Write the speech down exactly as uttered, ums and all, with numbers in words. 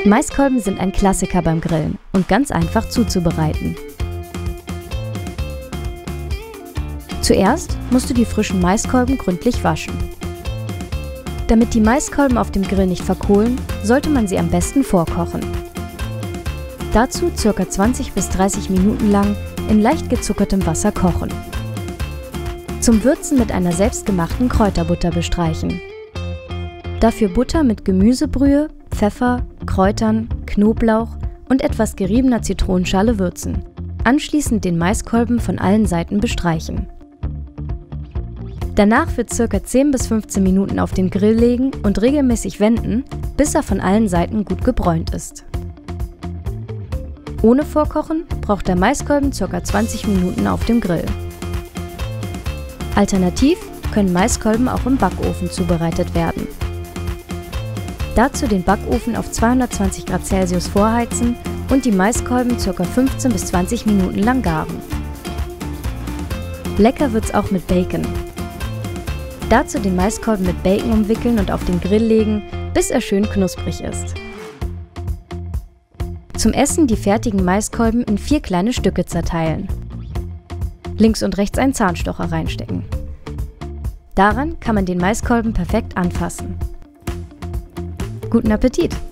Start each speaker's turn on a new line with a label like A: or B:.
A: Maiskolben sind ein Klassiker beim Grillen und ganz einfach zuzubereiten. Zuerst musst du die frischen Maiskolben gründlich waschen. Damit die Maiskolben auf dem Grill nicht verkohlen, sollte man sie am besten vorkochen. Dazu ca. zwanzig bis dreißig Minuten lang in leicht gezuckertem Wasser kochen. Zum Würzen mit einer selbstgemachten Kräuterbutter bestreichen. Dafür Butter mit Gemüsebrühe, Pfeffer, Kräutern, Knoblauch und etwas geriebener Zitronenschale würzen. Anschließend den Maiskolben von allen Seiten bestreichen. Danach für ca. zehn bis fünfzehn Minuten auf den Grill legen und regelmäßig wenden, bis er von allen Seiten gut gebräunt ist. Ohne Vorkochen braucht der Maiskolben ca. zwanzig Minuten auf dem Grill. Alternativ können Maiskolben auch im Backofen zubereitet werden. Dazu den Backofen auf zweihundertzwanzig Grad Celsius vorheizen und die Maiskolben ca. fünfzehn bis zwanzig Minuten lang garen. Lecker wird's auch mit Bacon. Dazu den Maiskolben mit Bacon umwickeln und auf den Grill legen, bis er schön knusprig ist. Zum Essen die fertigen Maiskolben in vier kleine Stücke zerteilen. Links und rechts einen Zahnstocher reinstecken. Daran kann man den Maiskolben perfekt anfassen. Guten Appetit!